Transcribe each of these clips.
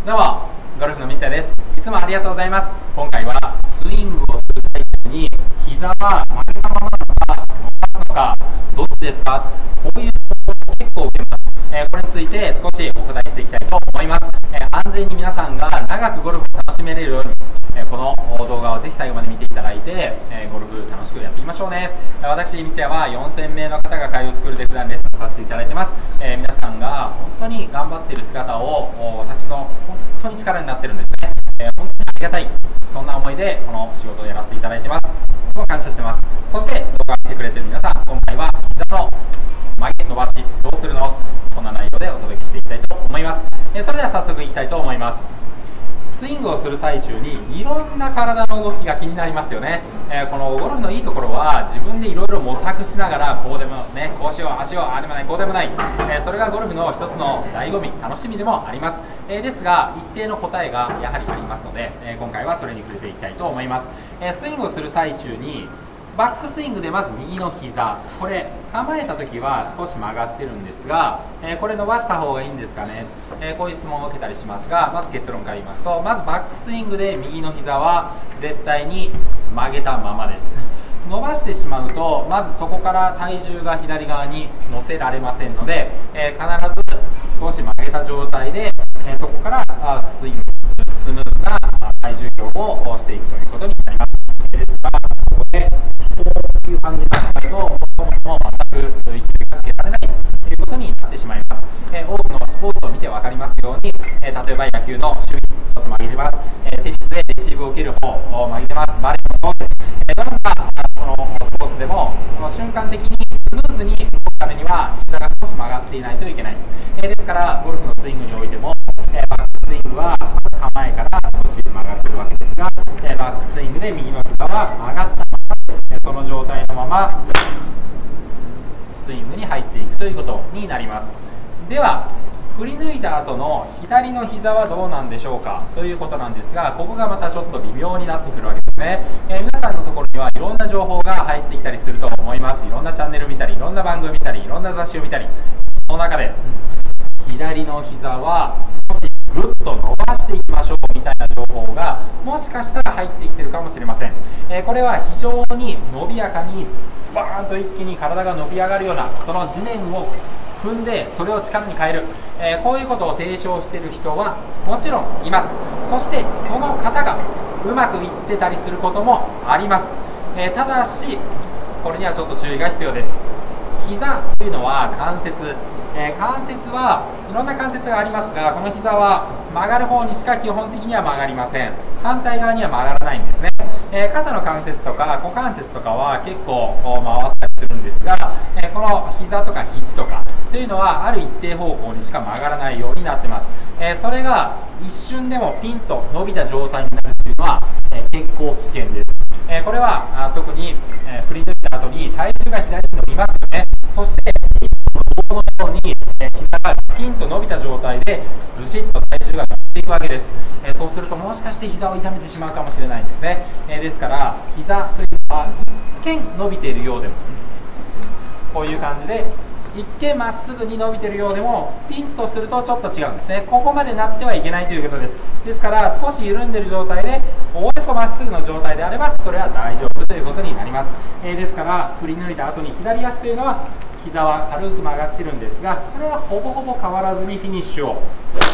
どうも、ゴルフの三谷です。いつもありがとうございます。今回はスイングをする最中に膝は曲げたままなのか伸ばすのかどっちですか、こういう質問を結構受けます。これについて少しお答えしていきたいと思います。安全に皆さんが長くゴルフを楽しめれるように、この動画をぜひ最後まで見ていただいて、ゴルフ楽しくやっていきましょうね。私、三谷は4000名の方が通うスクールで普段レッスンさせていただいてます。皆さんが本当に頑張っている姿を私の本当に力になってるんですね。本当にありがたい、そんな思いでこの仕事をやらせていただいてます。いつも感謝してます。そして動画を見てくれてる皆さん、今回は膝の曲げ伸ばしどうするの、こんな内容でお届けしていきたいと思います。それでは早速いきたいと思います。スイングをする最中にいろんな体の動きが気になりますよね。このゴルフのいいところは自分でいろいろ模索しながらこうでもね、こうしよう、ああしよう、ああでもない、こうでもない、それがゴルフの一つの醍醐味、楽しみでもあります。ですが一定の答えがやはりありますので、今回はそれに触れていきたいと思います。スイングをする最中にバックスイングでまず右の膝、これ構えた時は少し曲がってるんですが、これ伸ばした方がいいんですかね、こういう質問を受けたりしますが、まず結論から言いますと、まずバックスイングで右の膝は絶対に曲げたままです。伸ばしてしまうとまずそこから体重が左側に乗せられませんので、必ず少し曲げた状態で、そこからスイングスムーズな体重移動をしていくということになります。ですからここでこういう感じになっちゃうとそもそも全く勢いがつけられないということになってしまいます。多くのスポーツを見て分かりますように、例えば野球の守備ちょっと曲げてます。テニスでレシーブを受ける方を曲げてます。バレーもそうです。どんなそのスポーツでも瞬間的にスムーズに動くためには膝が少し曲がっていないといけない。ですからゴルフのスイングにおいても、バックスイングは構えから少し曲がっているわけですが、バックスイングで右の膝は曲がったまま、その状態のままスイングに入っていくということになります。では振り抜いた後の左の膝はどうなんでしょうかということなんですが、ここがまたちょっと微妙になってくるわけですね。皆さんのところにはいろんな情報が入ってきたりすると思います。いろんなチャンネル見たり、いろんな番組見たり、いろんな雑誌を見たり、その中で左の膝は少しぐっと伸ばしていきましょうみたいな情報がもしかしたら入ってきてるかもしれません。これは非常に伸びやかにバーンと一気に体が伸び上がるような、その地面を踏んでそれを力に変える、こういうことを提唱している人はもちろんいます。そしてその方がうまくいってたりすることもあります。ただしこれにはちょっと注意が必要です。膝というのは関節、関節はいろんな関節がありますが、この膝は曲がる方にしか基本的には曲がりません。反対側には曲がらないんですね。肩の関節とか股関節とかは結構回ったりするんですが、この膝とか肘とかというのはある一定方向にしか曲がらないようになってます。それが一瞬でもピンと伸びた状態になるというのは、結構危険です。これは特に振り抜いた後に体重が左に伸びますよね。そしてこのように膝がピンと伸びた状態でずしっと体重が乗っていくわけです。そうするともしかして膝を痛めてしまうかもしれないんですね。ですから膝というのは一見伸びているようでもこういう感じで一見まっすぐに伸びているようでもピンとするとちょっと違うんですね。ここまでなってはいけないということです。ですから少し緩んでいる状態でおおよそまっすぐの状態であればそれは大丈夫ということになります。ですから振り抜いた後に左足というのは膝は軽く曲がってるんですが、それはほぼほぼ変わらずにフィニッシュを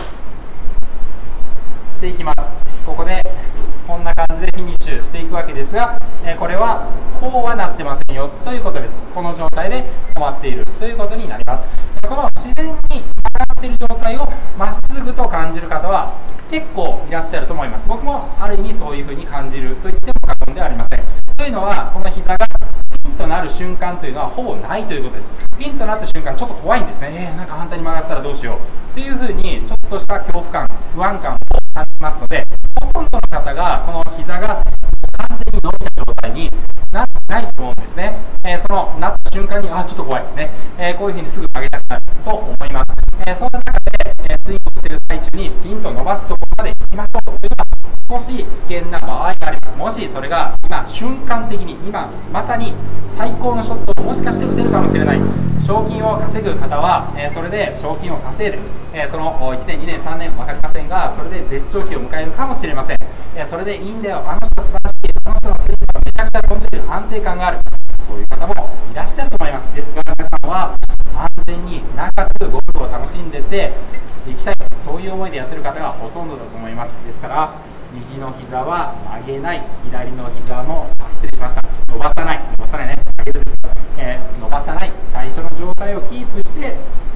していきます。ここでこんな感じでフィニッシュしていくわけですが、これはこうはなってませんよということです。この状態で止まっているということになります。この自然に曲がっている状態をまっすぐと感じる方は結構いらっしゃると思います。僕もある意味そういうふうに感じると言っても過言ではありません。というのはこの膝がピンとなる瞬間というのはほぼないということです。ピンとなった瞬間ちょっと怖いんですね。なんか反対に曲がったらどうしようというふうにちょっとした恐怖感、不安感を感じますので、ほとんどの方がこの膝が完全に伸びた状態になってないと思うんですね。そのなった瞬間にちょっと怖いね、こういうふうにすぐ曲げたくなると思います。そんな中で、スイングをしている最中にピンと伸ばすところまで行きましょうというのは少し危険な場合があります。もしそれが今瞬間的に今まさに最高のショットをもしかして打てるかもしれない、賞金を稼ぐ方は、それで賞金を稼いで、その1年2年3年分かりませんが、それで絶頂期を迎えるかもしれません。それでいいんだよ、あの人素晴らしい、あの人のスイングはめちゃくちゃ飛んでる、安定感がある、そういう方もいらっしゃると思います。ですが皆さんは安全に長くゴルフを楽しんでていきたい、そういう思いでやってる方がほとんどだと思います。ですから右の膝は曲げない、左の膝も失礼しました、伸ばさない、伸ばさないね、曲げるです、伸ばさない、最初の状態をキープして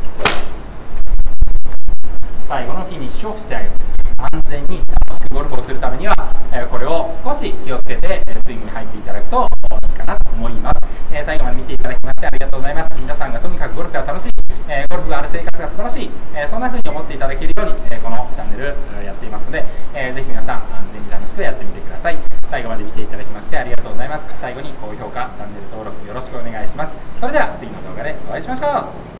最後のフィニッシュをしてあげる。安全に楽しくゴルフをするためには、これを少し気をつけてスイングに入っていただくといいかなと思います。最後まで見ていただきましてありがとうございます。皆さんがとにかくゴルフが楽しい、ゴルフがある生活が素晴らしい、そんな風に思っていただけるように、このチャンネルやっていますので、ぜひ皆さん安全に楽しくやってみてください。最後まで見ていただきましてありがとうございます。最後に高評価、チャンネル登録よろしくお願いします。それでは次の動画でお会いしましょう。